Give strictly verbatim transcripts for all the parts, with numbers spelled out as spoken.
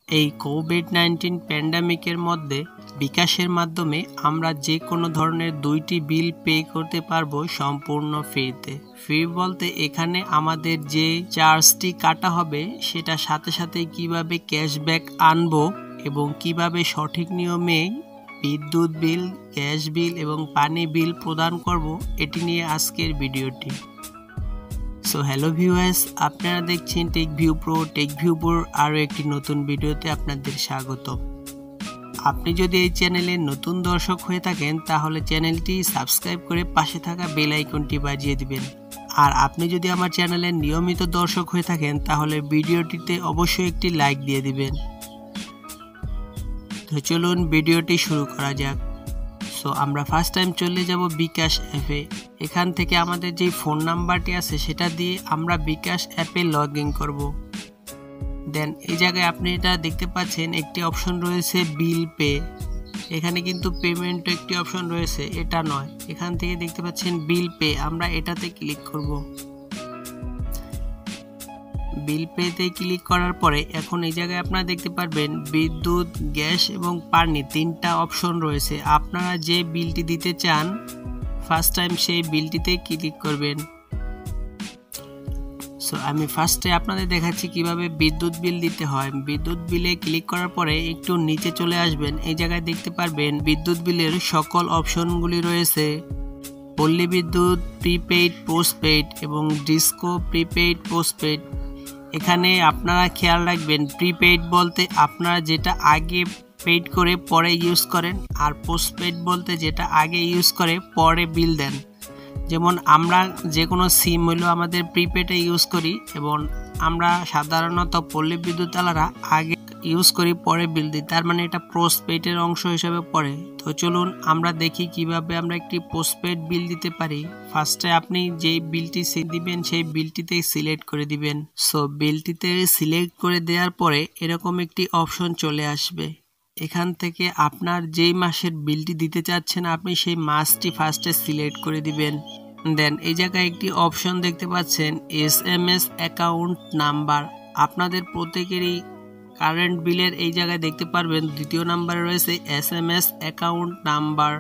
এই Covid nineteen প্যান্ডামিকের মধ্যে বিকাশের মাধ্যমে আমরা যে কোনো ধরনের দুইটি বিল পে করতে পারবো সম্পূর্ণ ফ্রিতে। ফ্রি বলতে এখানে আমাদের যে চার্জটি কাটা হবে সেটা সাথে সাথে কিভাবে ক্যাশব্যাক আনবো এবং কিভাবে সঠিক নিয়মে বিদ্যুৎ বিল, গ্যাস বিল এবং পানি বিল প্রদান করব, এটি নিয়ে আজকের ভিডিওটি। সো হ্যালো ভিউয়ার্স, আপনারা দেখছেন tech view pro. Tech view প্রোর আরও একটি নতুন ভিডিওতে আপনাদের স্বাগত। আপনি যদি এই চ্যানেলে নতুন দর্শক হয়ে থাকেন তাহলে চ্যানেলটি সাবস্ক্রাইব করে পাশে থাকা বেল আইকনটি বাজিয়ে দিবেন। আর আপনি যদি আমার চ্যানেলের নিয়মিত দর্শক হয়ে থাকেন তাহলে ভিডিওটিতে অবশ্যই একটি লাইক দিয়ে দিবেন। তো চলুন ভিডিওটি শুরু করা যাক। সো আমরা ফার্স্ট টাইম চলে যাব বিকাশ অ্যাপে। এখান থেকে আমাদের যে ফোন নাম্বারটি আছে সেটা দিয়ে আমরা বিকাশ অ্যাপে লগ ইন করবো। দেন এই জায়গায় আপনি এটা দেখতে পাচ্ছেন একটি অপশন রয়েছে বিল পে। এখানে কিন্তু পেমেন্ট একটি অপশন রয়েছে, এটা নয়। এখান থেকে দেখতে পাচ্ছেন বিল পে, আমরা এটাতে ক্লিক করব। বিল পেতে ক্লিক করার পরে এখন এই জায়গায় আপনারা দেখতে পারবেন বিদ্যুৎ, গ্যাস এবং পানি তিনটা অপশন রয়েছে। আপনারা যে বিলটি দিতে চান ফার্স্ট টাইম সেই বিলটিতে ক্লিক করবেন। সো আমি ফার্স্টে আপনাদের দেখাচ্ছি কিভাবে বিদ্যুৎ বিল দিতে হয়। বিদ্যুৎ বিলে ক্লিক করার পরে একটু নিচে চলে আসবেন। এই জায়গায় দেখতে পারবেন বিদ্যুৎ বিলের সকল অপশনগুলি রয়েছে। পল্লী বিদ্যুৎ, প্রিপেইড, পোস্টপেইড এবং ডিসকো প্রিপেইড, পোস্টপেইড। এখানে আপনারা খেয়াল রাখবেন প্রিপেইড বলতে আপনারা যেটা আগে পেইড করে পরে ইউজ করেন, আর পোস্টপেইড বলতে যেটা আগে ইউজ করে পরে বিল দেন। যেমন আমরা যে কোনো সিম হইলো আমাদের প্রিপেডে ইউজ করি এবং আমরা সাধারণত পল্লী বিদ্যুৎ আলারা আগে ইউজ করি পরে বিল দিই, তার মানে এটা পোস্টপেইডের অংশ হিসেবে পড়ে। তো চলুন আমরা দেখি কিভাবে আমরা একটি পোস্টপেইড বিল দিতে পারি। ফার্স্টে আপনি যেই বিলটি দিবেন সেই বিলটিতে সিলেক্ট করে দিবেন। সো বিলটিতে সিলেক্ট করে দেওয়ার পরে এরকম একটি অপশন চলে আসবে। এখান থেকে আপনার যেই মাসের বিলটি দিতে চাচ্ছেন আপনি সেই মাসটি ফার্স্টে সিলেক্ট করে দিবেন। দেন এই জায়গায় একটি অপশন দেখতে পাচ্ছেন S M S account number. আপনাদের প্রত্যেকেরই কারেন্ট বিলের এই জায়গায় দেখতে পারবেন দ্বিতীয় নাম্বারে রয়েছে S M S account number,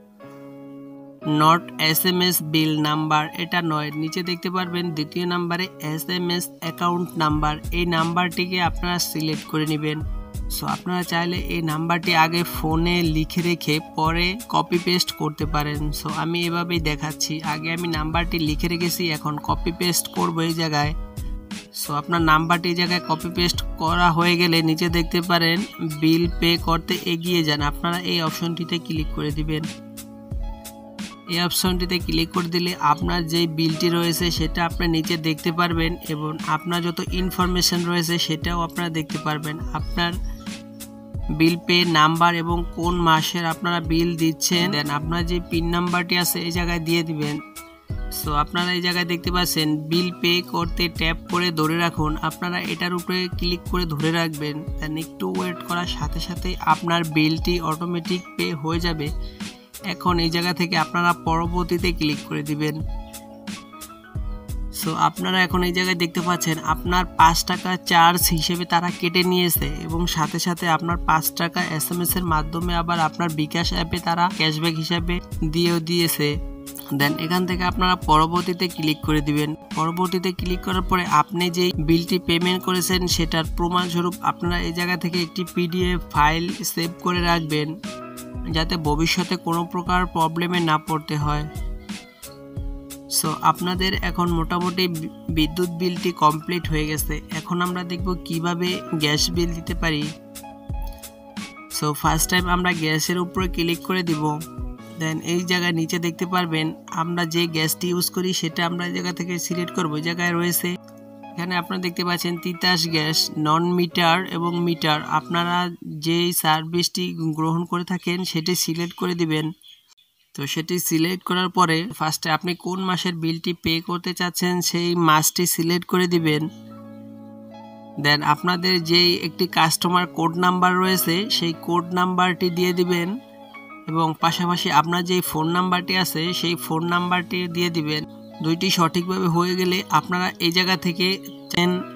not S M S bill number, এটা নয়। নিচে দেখতে পারবেন দ্বিতীয় নাম্বারে S M S account number, এই নাম্বারটিকে আপনারা সিলেক্ট করে নেবেন। সো আপনারা চাইলে এই নাম্বারটি আগে ফোনে লিখে রেখে পরে কপি পেস্ট করতে পারেন। সো আমি এভাবেই দেখাচ্ছি, আগে আমি নাম্বারটি লিখে রেখেছি, এখন কপি পেস্ট করবো এই জায়গায়। সো আপনার নাম্বারটি এই জায়গায় কপি পেস্ট করা হয়ে গেলে নিচে দেখতে পারেন বিল পে করতে এগিয়ে যান, আপনারা এই অপশনটিতে ক্লিক করে দিবেন। এই অপশনটিতে ক্লিক করে দিলে আপনার যে বিলটি রয়েছে সেটা আপনার নিচে দেখতে পারবেন এবং আপনার যত ইনফরমেশন রয়েছে সেটাও আপনারা দেখতে পারবেন। আপনার বিল পে নাম্বার এবং কোন মাসের আপনারা বিল দিচ্ছেন, দেন আপনার যে পিন নাম্বারটি আছে এই জায়গায় দিয়ে দিবেন। সো আপনারা এই জায়গায় দেখতে পাচ্ছেন বিল পে করতে ট্যাপ করে ধরে রাখুন, আপনারা এটার উপরে ক্লিক করে ধরে রাখবেন। দেন একটু ওয়েট করার সাথে সাথে আপনার বিলটি অটোমেটিক পে হয়ে যাবে। এখন এই জায়গা থেকে আপনারা পরবর্তীতে ক্লিক করে দিবেন। সো আপনারা এখন এই জায়গায় দেখতে পাচ্ছেন আপনার পাঁচ টাকা চার্জ হিসেবে তারা কেটে নিয়েছে এবং সাথে সাথে আপনার পাঁচ টাকা এস এম এস এর মাধ্যমে আবার আপনার বিকাশ অ্যাপে তারা ক্যাশব্যাক হিসাবে দিয়েও দিয়েছে। দেন এখান থেকে আপনারা পরবর্তীতে ক্লিক করে দিবেন। পরবর্তীতে ক্লিক করার পরে আপনি যে বিলটি পেমেন্ট করেছেন সেটার প্রমাণস্বরূপ আপনারা এই জায়গা থেকে একটি পিডিএফ ফাইল সেভ করে রাখবেন যাতে ভবিষ্যতে কোনো প্রকার প্রবলেমে না পড়তে হয়। সো আপনাদের এখন মোটামুটি বিদ্যুৎ বিলটি কমপ্লিট হয়ে গেছে। এখন আমরা দেখব কিভাবে গ্যাস বিল দিতে পারি। সো ফার্স্ট টাইম আমরা গ্যাসের উপরে ক্লিক করে দিব। দেন এই জায়গায় নিচে দেখতে পারবেন আমরা যে গ্যাসটি ইউজ করি সেটা আমরা এই জায়গা থেকে সিলেক্ট করব। এই জায়গায় রয়েছে এখানে আপনারা দেখতে পাচ্ছেন তিতাস গ্যাস, নন মিটার এবং মিটার। আপনারা যেই সার্ভিসটি গ্রহণ করে থাকেন সেটি সিলেক্ট করে দিবেন। তো সেটি সিলেক্ট করার পরে ফার্স্টে আপনি কোন মাসের বিলটি পে করতে চাচ্ছেন সেই মাসটি সিলেক্ট করে দিবেন। দেন আপনাদের যেই একটি কাস্টমার কোড নাম্বার রয়েছে সেই কোড নাম্বারটি দিয়ে দিবেন এবং পাশাপাশি আপনার যেই ফোন নাম্বারটি আছে সেই ফোন নাম্বারটি দিয়ে দিবেন। দুইটি সঠিকভাবে হয়ে গেলে আপনারা এই জায়গা থেকে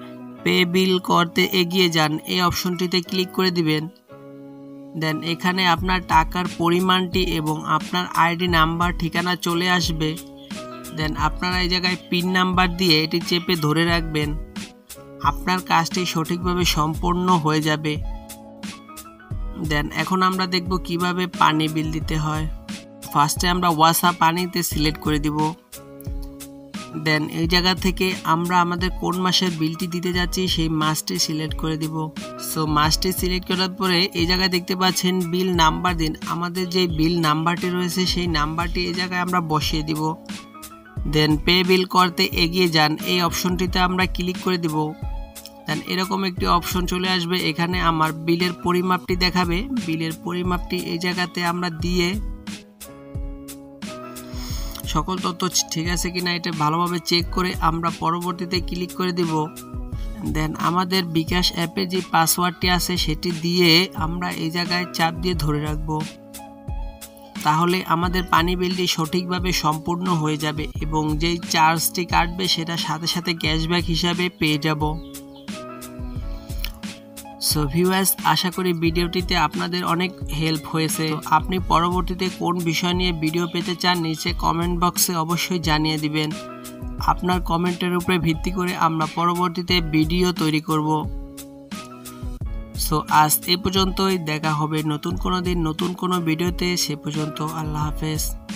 পে বিল করতে এগিয়ে যান এই অপশনটিতে ক্লিক করে দিবেন। দেন এখানে আপনার টাকার পরিমাণটি এবং আপনার আইডি নাম্বার ঠিকানা চলে আসবে। দেন আপনারা এই জায়গায় পিন নাম্বার দিয়ে এটি চেপে ধরে রাখবেন। আপনার কাজটি সঠিকভাবে সম্পন্ন হয়ে যাবে। দেন এখন আমরা দেখব কিভাবে পানি বিল দিতে হয়। ফার্স্টে আমরা ওয়াসা পানিতে সিলেক্ট করে দিব। দেন এই জায়গা থেকে আমরা আমাদের কোন মাসের বিলটি দিতে যাচ্ছি সেই মাসটি সিলেক্ট করে দিব। সো মাসটি সিলেক্ট করার পরে এই জায়গায় দেখতে পাচ্ছেন বিল নাম্বার দিন। আমাদের যে বিল নাম্বারটি রয়েছে সেই নাম্বারটি এই জায়গায় আমরা বসিয়ে দিব। দেন পে বিল করতে এগিয়ে যান এই অপশনটিতে আমরা ক্লিক করে দিব। দেন এরকম একটি অপশন চলে আসবে। এখানে আমার বিলের পরিমাপটি দেখাবে। বিলের পরিমাপটি এই জায়গাতে আমরা দিয়ে সকল তথ্য ঠিক আছে কিনা এটা ভালোভাবে চেক করে আমরা পরবর্তীতে ক্লিক করে দিব। দেন আমাদের বিকাশ অ্যাপে যে পাসওয়ার্ডটি আছে সেটি দিয়ে আমরা এই জায়গায় চাপ দিয়ে ধরে রাখব। তাহলে আমাদের পানি বিলটি সঠিকভাবে সম্পূর্ণ হয়ে যাবে এবং যেই চার্জটি কাটবে সেটা সাথে সাথে ক্যাশব্যাক হিসাবে পেয়ে যাব। সো ভিউয়ার্স, আশা করি ভিডিওটিতে আপনাদের অনেক হেল্প হয়েছে। আপনি পরবর্তীতে কোন বিষয় নিয়ে ভিডিও পেতে চান নিচে কমেন্ট বক্সে অবশ্যই জানিয়ে দিবেন। আপনার কমেন্টের উপরে ভিত্তি করে আমরা পরবর্তীতে ভিডিও তৈরি করব। সো আজ এই পর্যন্তই, দেখা হবে নতুন কোনো দিন নতুন কোনো ভিডিওতে। সে পর্যন্ত আল্লাহ হাফেজ।